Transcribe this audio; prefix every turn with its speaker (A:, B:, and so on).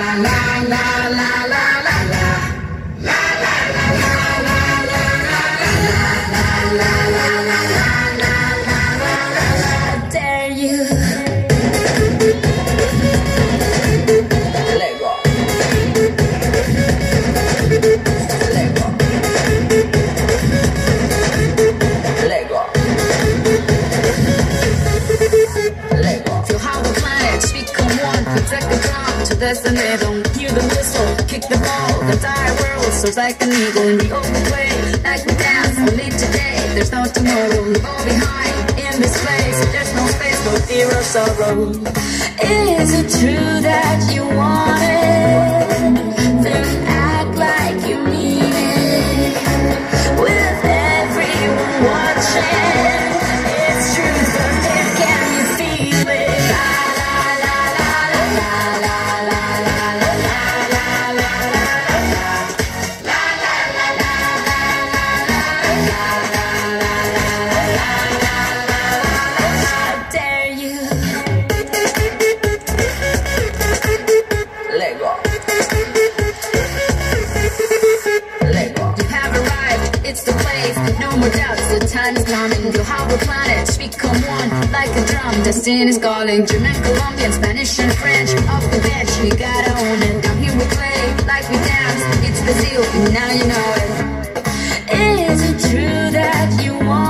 A: dare you. Let go. Let go. Let go. Let go. Feel how the planets become one. Protect the drum to that's the rhythm. Hear the whistle, kick the ball. The entire world soars like an eagle in the open play. Like we dance, only today. There's no tomorrow. Leave all behind in this place. There's no space for fear or sorrow. Is it true that you want it? Then act like you mean it. With everyone watching, it's true. So then can you feel it? La la la la la la la la la la la la dare you. Let go. Let go. You have arrived, it's the place. No more doubts, the time is coming. Feel how the planets become one. Like a drum, destiny is calling. German, Colombian, Spanish and French. Off the bench, we gotta own it. Down here we play, like we dance. It's Brazil, and now you know it. Is it true that you want